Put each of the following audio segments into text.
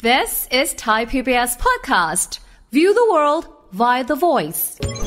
This is Thai PBS podcast. View the world via the voice.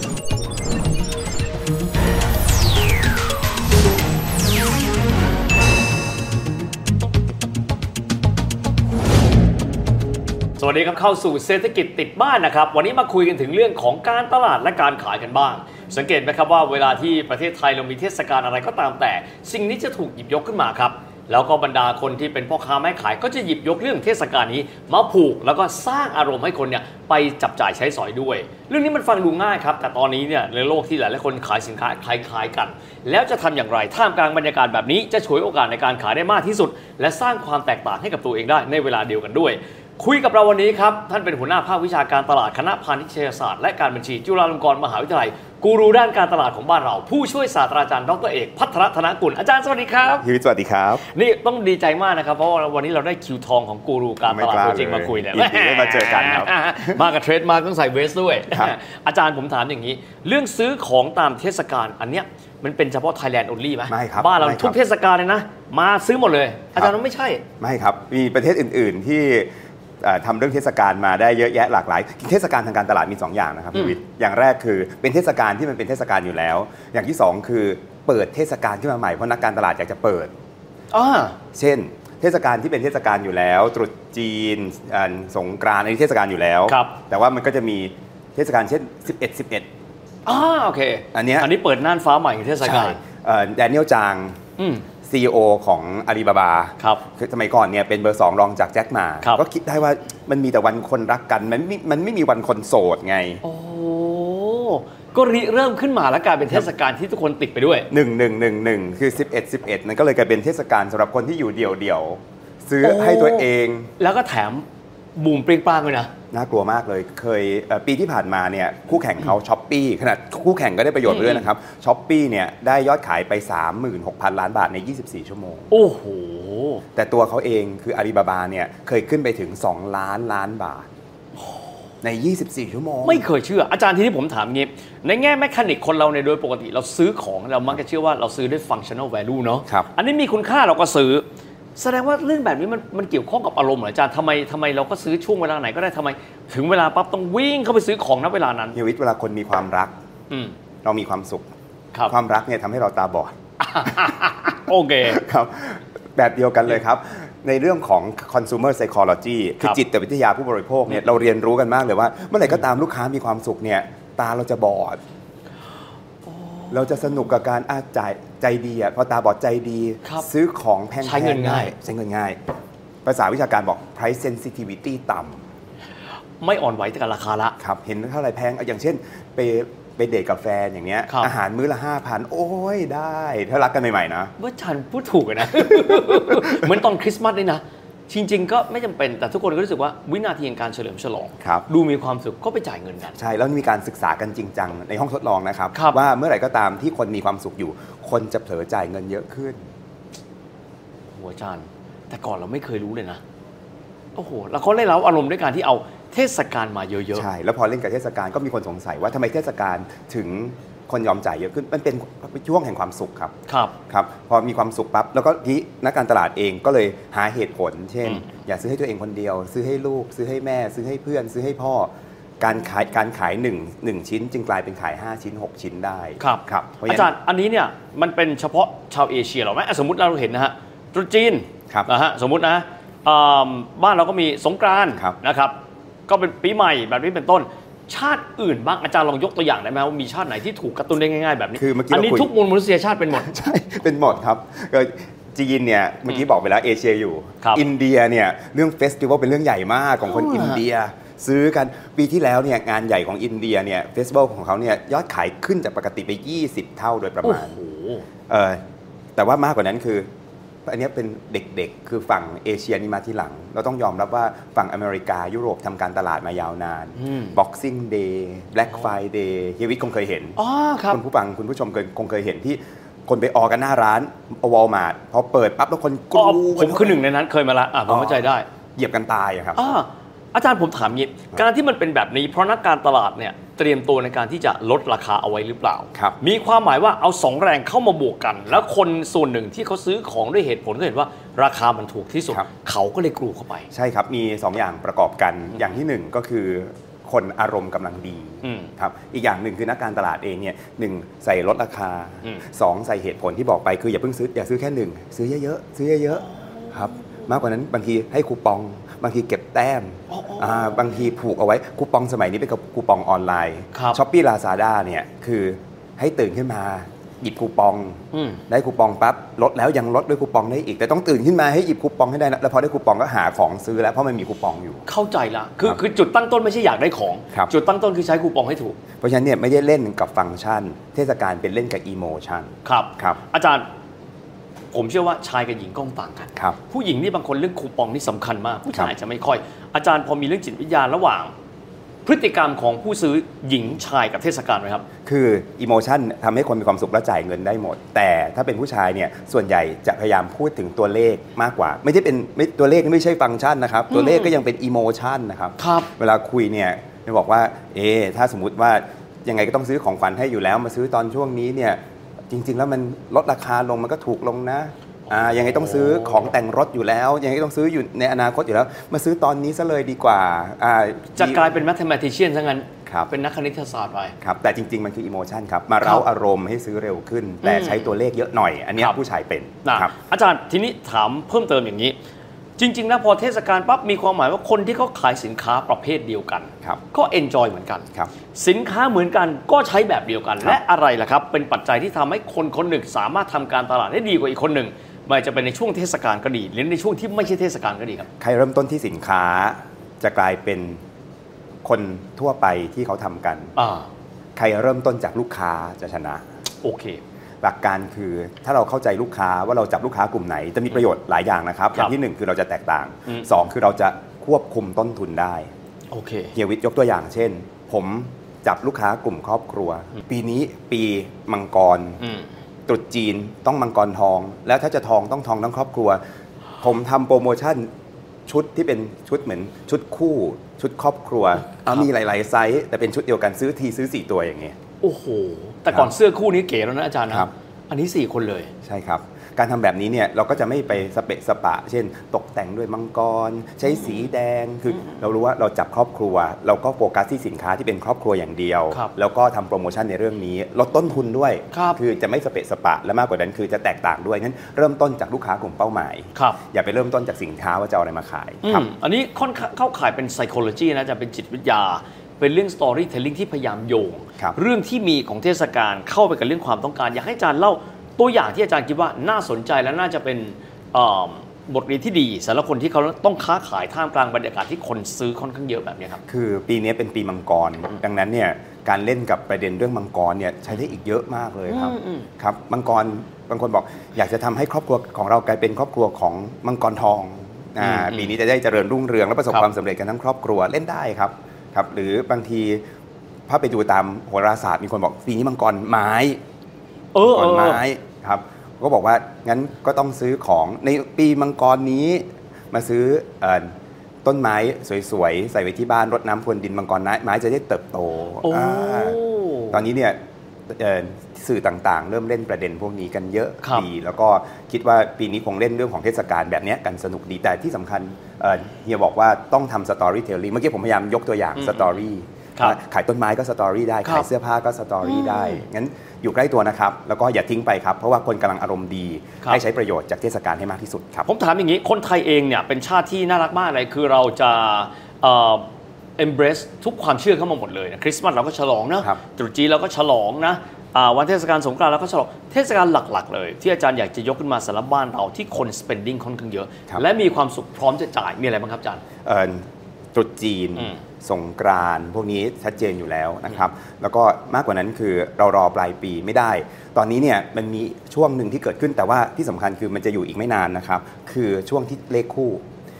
สวัสดีครับเข้าสู่เศรษฐกิจติดบ้านนะครับวันนี้มาคุยกันถึงเรื่องของการตลาดและการขายกันบ้างสังเกตไหมครับว่าเวลาที่ประเทศไทยเรามีเทศกาลอะไรก็ตามแต่สิ่งนี้จะถูกหยิบยกขึ้นมาครับแล้วก็บรรดาคนที่เป็นพ่อค้าแม่ขายก็จะหยิบยกเรื่องเทศกาลนี้มาผูกแล้วก็สร้างอารมณ์ให้คนเนี่ยไปจับจ่ายใช้สอยด้วยเรื่องนี้มันฟังดูง่ายครับแต่ตอนนี้เนี่ยในโลกที่หลายๆคนขายสินค้าคล้ายๆกันแล้วจะทำอย่างไรท่ามกลางบรรยากาศแบบนี้จะฉวยโอกาสในการขายได้มากที่สุดและสร้างความแตกต่างให้กับตัวเองได้ในเวลาเดียวกันด้วยคุยกับเราวันนี้ครับท่านเป็นหัวหน้าภาควิชาการตลาดคณะพาณิชยศาสตร์และการบัญชีจุฬาลงกรณ์มหาวิทยาลัยกูรูด้านการตลาดของบ้านเราผู้ช่วยศาสตราจารย์ดร.เอกภัทรธนกุลอาจารย์สวัสดีครับพี่วิทย์สวัสดีครับนี่ต้องดีใจมากนะครับเพราะว่าวันนี้เราได้คิวทองของกูรูการตลาดตัวจริงมาคุยเนี่ยได้มาเจอกันครับมากับเทรดมาต้องใส่เวสด้วยอาจารย์ผมถามอย่างนี้เรื่องซื้อของตามเทศกาลอันเนี้ยมันเป็นเฉพาะ Thailand only ไหมไม่ครับบ้านเราทุกเทศกาลเลยนะมาซื้อหมดเลยอาจารย์ว่าไม่ใช่ไม่ครับมีประเทศอื่นๆที่ทำเรื่องเทศกาลมาได้เยอะแยะหลากหลายเทศกาลทางการตลาดมี2อย่างนะครับพี่วิทย์อย่างแรกคือเป็นเทศกาลที่มันเป็นเทศกาลอยู่แล้วอย่างที่2คือเปิดเทศกาลขึ้นมาใหม่เพราะนักการตลาดอยากจะเปิดเช่นเทศกาลที่เป็นเทศกาลอยู่แล้วตรุษจีนสงกรานต์อันนี้เทศกาลอยู่แล้วแต่ว่ามันก็จะมีเทศกาลเช่น11โอเคอันนี้เปิดน่านฟ้าใหม่เทศกาลแดเนียลจางCEO ของอาลีบาบาคือสมัยก่อนเนี่ยเป็นเบอร์2รองจากแจ็คหม่าก็คิดได้ว่ามันมีแต่วันคนรักกันมันไม่มีวันคนโสดไงโอ้ก็เริ่มขึ้นมาแล้วกลายเป็นเทศกาลที่ทุกคนติดไปด้วย 1111คือ11มันก็เลยกลายเป็นเทศกาลสำหรับคนที่อยู่เดี่ยวๆซื้อให้ตัวเองแล้วก็แถมบูมเปรี้ยงปร้างเลยนะน่ากลัวมากเลยเคยปีที่ผ่านมาเนี่ยคู่แข่งเขาช้อปปี้ขนาดคู่แข่งก็ได้ประโยชน์ด้วยนะครับช้อปปี้เนี่ยได้ยอดขายไป 36,000 ล้านบาทใน24ชั่วโมงโอ้โหแต่ตัวเขาเองคืออาลีบาบาเนี่ยเคยขึ้นไปถึง2ล้านล้านบาทใน24ชั่วโมงไม่เคยเชื่ออาจารย์ที่นี่ผมถามงี้ในแง่แมคานิกคนเราในโดยปกติเราซื้อของเรามักจะเชื่อว่าเราซื้อด้วย functional value เนาะอันนี้มีคุณค่าเราก็ซื้อแสดงว่าเรื่องแบบนี้มันเกี่ยวข้องกับอารมณ์เหรออาจารย์ทำไมเราก็ซื้อช่วงเวลาไหนก็ได้ทำไมถึงเวลาปั๊บต้องวิ่งเข้าไปซื้อของณเวลานั้นชีวิตเวลาคนมีความรักเรามีความสุขความรักเนี่ยทำให้เราตาบอดโอเคครับแบบเดียวกันเลยครับในเรื่องของ consumer psychology คือจิตวิทยาผู้บริโภคเนี่ยเราเรียนรู้กันมากเลยว่าเมื่อไหร่ก็ตามลูกค้ามีความสุขเนี่ยตาเราจะบอดเราจะสนุกกับการจ่ายใจดีพอตาบอดใจดีซื้อของแพงใช้เงินง่ายภาษาวิชาการบอก price sensitivity ต่ำไม่อ่อนไหวกับราคาละครับเห็นเท่าไหร่แพงอย่างเช่นไปเดทกับแฟนอย่างเงี้ยอาหารมื้อละ 5,000 โอ้ยได้ถ้ารักกันใหม่ๆนะว่าฉันพูดถูกนะ เหมือนตอนคริสต์มาสเลยนะจริงๆก็ไม่จำเป็นแต่ทุกคนก็รู้สึกว่าวินาทีแห่งการเฉลิมฉลองดูมีความสุขก็ไปจ่ายเงินกันใช่แล้วมีการศึกษากันจริงจังในห้องทดลองนะครับว่าเมื่อไหร่ก็ตามที่คนมีความสุขอยู่คนจะเผลอจ่ายเงินเยอะขึ้นหัวจานแต่ก่อนเราไม่เคยรู้เลยนะโอ้โหแล้วเขาเล่นเร้าอารมณ์ด้วยการที่เอาเทศกาลมาเยอะๆใช่แล้วพอเล่นกับเทศกาลก็มีคนสงสัยว่าทำไมเทศกาลถึงคนยอมจ่ายเยอะขึ้นมันเป็นช่วงแห่งความสุขครับพอมีความสุขปั๊บแล้วก็ที่นักการตลาดเองก็เลยหาเหตุผลเช่นอย่าซื้อให้ตัวเองคนเดียวซื้อให้ลูกซื้อให้แม่ซื้อให้เพื่อนซื้อให้พ่อการขาย1ชิ้นจึงกลายเป็นขาย5ชิ้น6ชิ้นได้ครับอาจารย์อันนี้เนี่ยมันเป็นเฉพาะชาวเอเชียหรอไหมสมมติเราเห็นนะฮะตรุษจีนนะฮะสมมตินะบ้านเราก็มีสงกรานต์นะครับก็เป็นปีใหม่แบบนี้เป็นต้นชาติอื่นบ้างอาจารย์ลองยกตัวอย่างได้ไหมว่ามีชาติไหนที่ถูกกระตุ้นได้ง่ายๆแบบนี้อันนี้ทุกมนุษยชาติเป็นหมดใช่เป็นหมดครับจีนเนี่ยเมื่อกี้บอกไปแล้วเอเชียอยู่อินเดียเนี่ยเรื่องเฟสติวัลเป็นเรื่องใหญ่มากของคนอินเดียซื้อกันปีที่แล้วเนี่ยงานใหญ่ของอินเดียเนี่ยเฟสติวัลของเขาเนี่ยยอดขายขึ้นจากปกติไป20เท่าโดยประมาณแต่ว่ามากกว่านั้นคืออันนี้เป็นเด็กๆคือฝั่งเอเชียนี่มาที่หลังเราต้องยอมรับว่าฝั่งอเมริกายุโรปทำการตลาดมายาวนาน Boxing Day Black Friday เฮียวิทย์คงเคยเห็นคุณผู้ฟังคุณผู้ชมคงเคยเห็นที่คนไปออกันหน้าร้านวอลมาร์ทพอเปิดปั๊บแล้วคนกรูผมคือหนึ่งในนั้นเคยมาละผมเข้าใจได้เหยียบกันตายครับอาจารย์ผมถามงี้การที่มันเป็นแบบนี้เพราะนักการตลาดเนี่ยเตรียมตัวในการที่จะลดราคาเอาไว้หรือเปล่ามีความหมายว่าเอา2แรงเข้ามาบวกกันแล้วคนส่วนหนึ่งที่เขาซื้อของด้วยเหตุผลก็เห็นว่าราคามันถูกที่สุดเขาก็เลยกรูเข้าไปใช่ครับมี2อย่างประกอบกันอย่างที่1ก็คือคนอารมณ์กำลังดีครับอีกอย่างหนึ่งคือนักการตลาดเองเนี่ย1ใส่ลดราคา2ใส่เหตุผลที่บอกไปคืออย่าเพิ่งซื้ออย่าซื้อแค่1ซื้อเยอะๆซื้อเยอะๆครับมากกว่านั้นบางทีให้คูปองบางทีเก็บแต้มบางทีผูกเอาไว้คูปองสมัยนี้เป็นคูปองออนไลน์ช้อปปี้ลาซาด้าเนี่ยคือให้ตื่นขึ้นมาหยิบคูปองได้คูปองปั๊บลดแล้วยังลดด้วยคูปองได้อีกแต่ต้องตื่นขึ้นมาให้หยิบคูปองให้ได้นะแล้วพอได้คูปองก็หาของซื้อแล้วเพราะมันมีคูปองอยู่เข้าใจละคือจุดตั้งต้นไม่ใช่อยากได้ของจุดตั้งต้นคือใช้คูปองให้ถูกเพราะฉะนั้นเนี่ยไม่ได้เล่นกับฟังก์ชันเทศกาลเป็นเล่นกับอีโมชันครับอาจารย์ผมเชื่อว่าชายกับหญิงก็ต่างกันผู้หญิงนี่บางคนเรื่องคูปองนี่สำคัญมากผู้ชายจะไม่ค่อยอาจารย์พอมีเรื่องจิตวิทยาระหว่างพฤติกรรมของผู้ซื้อหญิงชายกับเทศกาลไหมครับคืออิโมชันทำให้คนมีความสุขและจ่ายเงินได้หมดแต่ถ้าเป็นผู้ชายเนี่ยส่วนใหญ่จะพยายามพูดถึงตัวเลขมากกว่าไม่ใช่เป็นตัวเลขไม่ใช่ฟังก์ชันนะครับตัวเลขก็ยังเป็นอิโมชันนะครับเวลาคุยเนี่ยจะบอกว่าถ้าสมมุติว่ายังไงก็ต้องซื้อของขวัญให้อยู่แล้วมาซื้อตอนช่วงนี้เนี่ยจริงๆแล้วมันลดราคาลงมันก็ถูกลงนะยังไงต้องซื้อของแต่งรถอยู่แล้วยังไงต้องซื้ออยู่ในอนาคตอยู่แล้วมาซื้อตอนนี้ซะเลยดีกว่าจะกลายเป็น mathematician ซะงั้นเป็นนักคณิตศาสตร์ไปครับแต่จริงๆมันคือ emotion ครับมาเร้าอารมณ์ให้ซื้อเร็วขึ้นแต่ใช้ตัวเลขเยอะหน่อยอันนี้ผู้ชายเป็นครับอาจารย์ทีนี้ถามเพิ่มเติมอย่างนี้จริงๆนะพอเทศกาลปั๊บมีความหมายว่าคนที่เขาขายสินค้าประเภทเดียวกันก็ enjoy เหมือนกันสินค้าเหมือนกันก็ใช้แบบเดียวกันและอะไรล่ะครับเป็นปัจจัยที่ทำให้คนคนหนึ่งสามารถทำการตลาดได้ดีกว่าอีกคนหนึ่งไม่จะเป็นในช่วงเทศกาลก็ดีหรือในช่วงที่ไม่ใช่เทศกาลก็ดีครับใครเริ่มต้นที่สินค้าจะกลายเป็นคนทั่วไปที่เขาทำกันใครเริ่มต้นจากลูกค้าจะชนะโอเคหลักการคือถ้าเราเข้าใจลูกค้าว่าเราจับลูกค้ากลุ่มไหนจะมีประโยชน์หลายอย่างนะครับอย่างที่1คือเราจะแตกต่าง2คือเราจะควบคุมต้นทุนได้โอเคเฮียวิทย์ยกตัวอย่างเช่นผมจับลูกค้ากลุ่มครอบครัวปีนี้ปีมังกรตรุษจีนต้องมังกรทองแล้วถ้าจะทองต้องทองทั้งครอบครัวผมทำโปรโมชั่นชุดที่เป็นชุดเหมือนชุดคู่ชุดครอบครัวมีหลายๆไซส์แต่เป็นชุดเดียวกันซื้อทีซื้อ4ตัวอย่างเงี้ยโอ้โหแต่ก่อนเสื้อคู่นี้เก๋แล้วนะอาจารย์นะอันนี้4คนเลยใช่ครับการทำแบบนี้เนี่ยเราก็จะไม่ไปสเปะสปะเช่นตกแต่งด้วยมังกรใช้สีแดงคือเรารู้ว่าเราจับครอบครัวเราก็โฟกัสที่สินค้าที่เป็นครอบครัวอย่างเดียวแล้วก็ทำโปรโมชั่นในเรื่องนี้ลดต้นทุนด้วยคือจะไม่สเปะสปะและมากกว่านั้นคือจะแตกต่างด้วยงั้นเริ่มต้นจากลูกค้ากลุ่มเป้าหมายอย่าไปเริ่มต้นจากสินค้าว่าจะเอาอะไรมาขายอันนี้ค่อนเข้าขายเป็น psychology นะจะเป็นจิตวิทยาเป็นเรื่อง storytelling ที่พยายามโยงเรื่องที่มีของเทศกาลเข้าไปกับเรื่องความต้องการอยากให้อาจารย์เล่าตัวอย่างที่อาจารย์คิดว่าน่าสนใจและน่าจะเป็นบทเรียนที่ดีสำหรับคนที่เขาต้องค้าขายท่ามกลางบรรยากาศที่คนซื้อค่อนข้างเยอะแบบนี้ครับคือปีนี้เป็นปีมังกรดังนั้นเนี่ยการเล่นกับประเด็นเรื่องมังกรเนี่ยใช้ได้อีกเยอะมากเลยครับมังกรบางคนบอกอยากจะทำให้ครอบครัวของเรากลายเป็นครอบครัวของมังกรทองปีนี้จะได้เจริญรุ่งเรืองและประสบความสำเร็จกันทั้งครอบครัวเล่นได้ครับหรือบางทีถ้าไปดูตามโหราศาสตร์มีคนบอกปีนี้มังกรไม้มังกรไม้ครับก็บอกว่างั้นก็ต้องซื้อของในปีมังกรนี้มาซื้อต้นไม้สวยๆใส่ไว้ที่บ้านรดน้ำพรวนดินมังกรไม้จะได้เติบโตตอนนี้เนี่ยสื่อต่างๆเริ่มเล่นประเด็นพวกนี้กันเยอะดีแล้วก็คิดว่าปีนี้คงเล่นเรื่องของเทศกาลแบบนี้กันสนุกดีแต่ที่สำคัญเฮียบอกว่าต้องทำสตอรี่เทลลิ่งเมื่อกี้ผมพยายามยกตัวอย่างสตอรี่ขายต้นไม้ก็สตอรี่ได้ขายเสื้อผ้าก็สตอรี่ได้งั้นอยู่ใกล้ตัวนะครับแล้วก็อย่าทิ้งไปครับเพราะว่าคนกำลังอารมณ์ดีให้ใช้ประโยชน์จากเทศกาลให้มากที่สุดครับผมถามอย่างนี้คนไทยเองเนี่ยเป็นชาติที่น่ารักมากเลยคือเราจะembrace ทุกความเชื่อเข้ามาหมดเลยนะคริสต์มาสเราก็ฉลองนะตรุษจีนเราก็ฉลองนะวันเทศกาลสงกรานต์เราก็ฉลองเทศกาลหลักๆเลยที่อาจารย์อยากจะยกขึ้นมาสำหรับบ้านเราที่คน spending ค่อนข้างเยอะและมีความสุขพร้อมจะจ่ายมีอะไรบ้างครับอาจารย์ตรุษจีนสงกรานต์พวกนี้ชัดเจนอยู่แล้วนะครับแล้วก็มากกว่านั้นคือเรารอปลายปีไม่ได้ตอนนี้เนี่ยมันมีช่วงหนึ่งที่เกิดขึ้นแต่ว่าที่สำคัญคือมันจะอยู่อีกไม่นานนะครับคือช่วงที่เลขคู่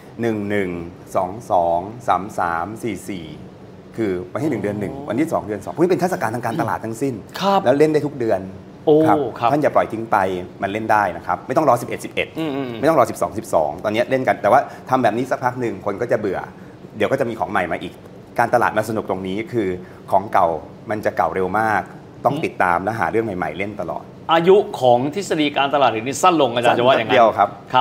11 22 33 44คือวันที่1เดือน1วันที่2เดือน2พวกนี้เป็นเทศกาลทางการตลาดทั้งสิ้นแล้วเล่นได้ทุกเดือนครับท่านอย่าปล่อยทิ้งไปมันเล่นได้นะครับไม่ต้องรอ11ไม่ต้องรอ12ตอนนี้เล่นกันแต่ว่าทำแบบนี้สักพักหนึ่งคนก็จะเบื่อเดี๋ยวก็จะมีของใหม่มาอีกการตลาดมาสนุกตรงนี้คือของเก่ามันจะเก่าเร็วมากต้องติดตามและหาเรื่องใหม่ๆเล่นตลอดอายุของทฤษฎีการตลาดนี้สั้นลงอาจารย์จะว่าอย่างไรเดียวครับ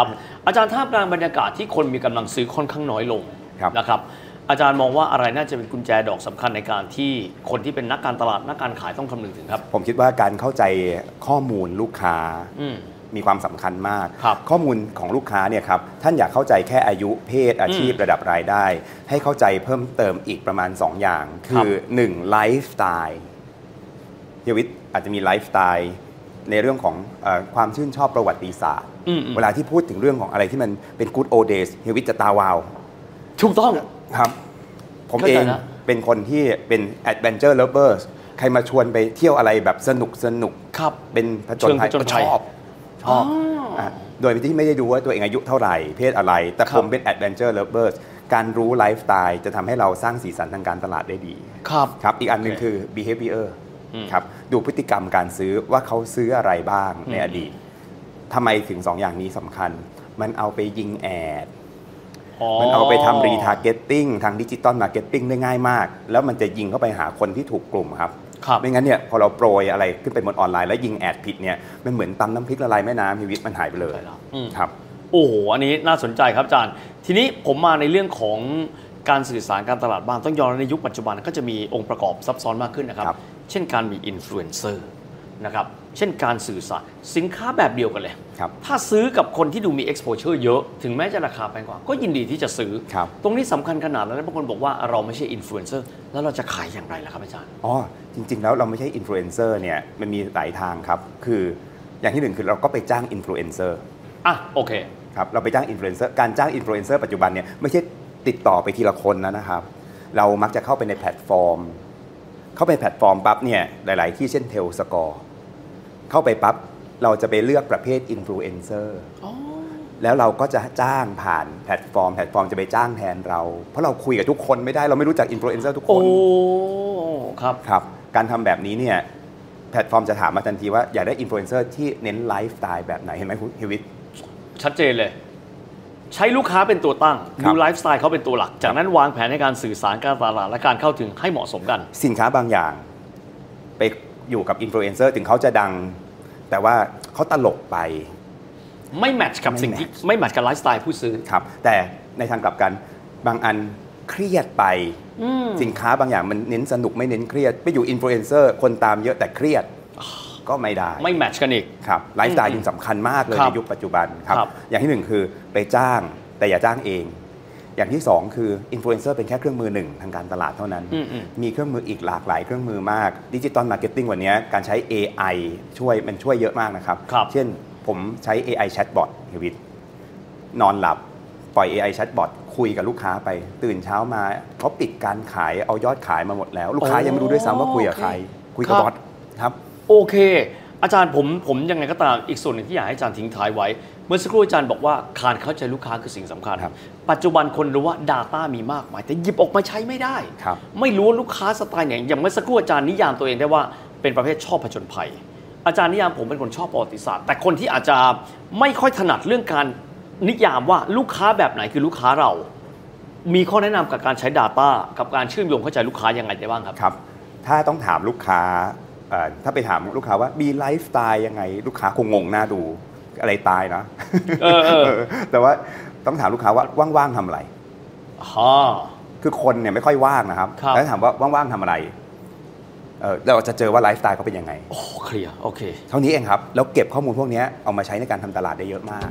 อาจารย์ท่ามกลางบรรยากาศที่คนมีกำลังซื้อค่อนข้างน้อยลงนะครับอาจารย์มองว่าอะไรน่าจะเป็นกุญแจดอกสำคัญในการที่คนที่เป็นนักการตลาดนักการขายต้องคำนึงถึงครับผมคิดว่าการเข้าใจข้อมูลลูกค้ามีความสำคัญมากข้อมูลของลูกค้าเนี่ยครับท่านอยากเข้าใจแค่อายุเพศอาชีพระดับรายได้ให้เข้าใจเพิ่มเติมอีกประมาณ2อย่างคือ1ไลฟ์สไตล์เฮียวิทย์อาจจะมีไลฟ์สไตล์ในเรื่องของความชื่นชอบประวัติศาสตร์เวลาที่พูดถึงเรื่องของอะไรที่มันเป็น good old days เฮียวิทย์จะตาวาวถูกต้องครับผมเองเป็นคนที่เป็น adventure lovers ใครมาชวนไปเที่ยวอะไรแบบสนุกเป็นผจญภัยชอบโดยที่ไม่ได้ดูว่าตัวเองอายุเท่าไหร่เพศอะไรแต่ผมเป็น adventure lovers การรู้ไลฟ์สไตล์จะทำให้เราสร้างสีสันทางการตลาดได้ดีครับอีกอันนึงคือ behavior ครับดูพฤติกรรมการซื้อว่าเขาซื้ออะไรบ้างในอดีตทำไมถึง2อย่างนี้สำคัญมันเอาไปยิงแอดมันเอาไปทำรีทาร์เก็ตติ้งทางดิจิตอลมาร์เก็ตติ้งได้ง่ายมากแล้วมันจะยิงเข้าไปหาคนที่ถูกกลุ่มครับไม่งั้นเนี่ยพอเราโปรยอะไรขึ้นไปบนออนไลน์แล้วยิงแอดผิดเนี่ยมันเหมือนตำน้ำพริกละลายแม่น้ำชีวิตมันหายไปเลยครับโอ้โหอันนี้น่าสนใจครับอาจารย์ทีนี้ผมมาในเรื่องของการสื่อสารการตลาดบ้างต้องยอมรับในยุคปัจจุบันก็จะมีองค์ประกอบซับซ้อนมากขึ้นนะครับเช่นการมีอินฟลูเอนเซอร์นะครับเช่นการสื่อสารสินค้าแบบเดียวกันเลยถ้าซื้อกับคนที่ดูมี exposure เยอะถึงแม้จะราคาแพงกว่าก็ยินดีที่จะซื้อตรงนี้สำคัญขนาดนั้นบางคนบอกว่าเราไม่ใช่อินฟลูเอนเซอร์แล้วเราจะขายอย่างไรล่ะครับอาจารย์จริงๆแล้วเราไม่ใช่อินฟลูเอนเซอร์เนี่ยมันมีหลายทางครับคืออย่างที่หนึ่งคือเราก็ไปจ้างอินฟลูเอนเซอร์โอเคครับเราไปจ้างอินฟลูเอนเซอร์การจ้างอินฟลูเอนเซอร์ปัจจุบันเนี่ยไม่ใช่ติดต่อไปทีละคนนะครับเรามักจะเข้าไปในแพลตฟอร์มปั๊บเนี่ยหลายๆที่เช่นเทลสกอร์เข้าไปปั๊บเราจะไปเลือกประเภทอินฟลูเอนเซอร์แล้วเราก็จะจ้างผ่านแพลตฟอร์มจะไปจ้างแทนเราเพราะเราคุยกับทุกคนไม่ได้เราไม่รู้จักอินฟลูเอนเซอร์ทุกคนครับการทำแบบนี้เนี่ยแพลตฟอร์มจะถามมาทันทีว่าอยากได้อินฟลูเอนเซอร์ที่เน้นไลฟ์สไตล์แบบไหนเห็นไหมคุณเฮวิทชัดเจนเลยใช้ลูกค้าเป็นตัวตั้งดูไลฟ์สไตล์เขาเป็นตัวหลักจากนั้นวางแผนในการสื่อสารการตลาดและการเข้าถึงให้เหมาะสมกันสินค้าบางอย่างไปอยู่กับอินฟลูเอนเซอร์ถึงเขาจะดังแต่ว่าเขาตลกไปไม่แมทช์กับสิ่งที่ไม่แมทช์กับไลฟ์สไตล์ผู้ซื้อครับแต่ในทางกลับกันบางอันเครียดไปสินค้าบางอย่างมันเน้นสนุกไม่เน้นเครียดไปอยู่อินฟลูเอนเซอร์คนตามเยอะแต่เครียดก็ไม่ได้ไม่แมทช์กันอีกครับไลฟ์สไตล์ยิ่งสำคัญมากเลยในยุคปัจจุบันครับอย่างที่1คือไปจ้างแต่อย่าจ้างเองอย่างที่2คืออินฟลูเอนเซอร์เป็นแค่เครื่องมือหนึ่งทางการตลาดเท่านั้นมีเครื่องมืออีกหลากหลายเครื่องมือมากดิจิตอลมาร์เก็ตติ้งวันนี้การใช้ AI ช่วยเยอะมากนะครับเช่นผมใช้ AI Chatbot เฮวิทนอนหลับปล่อย AI Chatbot คุยกับลูกค้าไปตื่นเช้ามาเขาปิดการขายเอายอดขายมาหมดแล้วลูกค้ายังไม่รู้ด้วยซ้ำว่าคุยกับใครคุยกับบอทครับโอเคอาจารย์ผมยังไงก็ตามอีกส่วนหนึ่งที่อยากให้อาจารย์ทิ้งท้ายไว้เมื่อสักครู่อาจารย์บอกว่าการเข้าใจลูกค้าคือสิ่งสำคัญปัจจุบันคนรู้ว่า Data มีมากมายแต่หยิบออกมาใช้ไม่ได้ไม่รู้ลูกค้าสไตล์ไหนอย่างเมื่อสักครู่อาจารย์นิยามตัวเองได้ว่าเป็นประเภทชอบผจญภัยอาจารย์นิยามผมเป็นคนชอบประวัติศาสตร์แต่คนที่อาจจะไม่ค่อยถนัดเรื่องการนิยามว่าลูกค้าแบบไหนคือลูกค้าเรามีข้อแนะนำกับการใช้ Data กับการเชื่อมโยงเข้าใจลูกค้ายังไงได้บ้างครับครับถ้าต้องถามลูกค้าถ้าไปถามลูกค้าว่ามีไลฟ์สไตล์ยังไงลูกค้าคงงงหน้าดูอะไรตายนะแต่ว่าต้องถามลูกค้าว่าว่างๆทำอะไรคือคนเนี่ยไม่ค่อยว่างนะครับแล้วถามว่าว่างๆทำอะไรเราจะเจอว่าไลฟ์สไตล์เขาเป็นยังไงโอ้เคลียร์โอเคเท่านี้เองครับแล้วเก็บข้อมูลพวกนี้เอามาใช้ในการทำตลาดได้เยอะมาก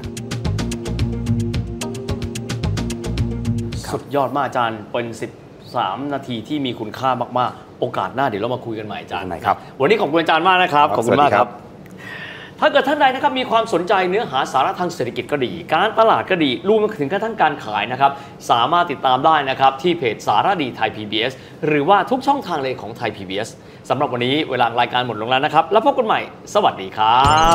สุดยอดมากอาจารย์เป็น13 นาทีที่มีคุณค่ามากๆโอกาสหน้าเดี๋ยวเรามาคุยกันใหม่อาจารย์ครับวันนี้ขอบคุณอาจารย์มากนะครับขอบคุณมากครับถ้าเกิดท่านใดนะครับมีความสนใจเนื้อหาสาระทางเศรษฐกิจก็ดีการตลาดก็ดีรวมถึงกระทั่งการขายนะครับสามารถติดตามได้นะครับที่เพจสารดีไทย PBS หรือว่าทุกช่องทางเลยของไทย PBS สำหรับวันนี้เวลารายการหมดลงแล้วนะครับแล้วพบกันใหม่สวัสดีครับ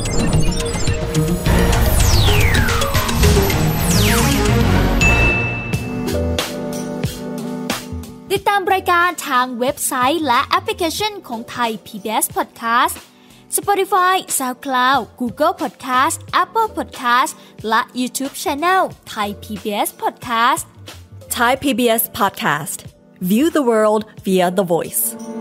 ติดตามรายการทางเว็บไซต์และแอปพลิเคชันของไทย PBS Podcast Spotify, SoundCloud, Google Podcast, Apple Podcast และ YouTube Channel Thai PBS Podcast Thai PBS Podcast View the world via the voice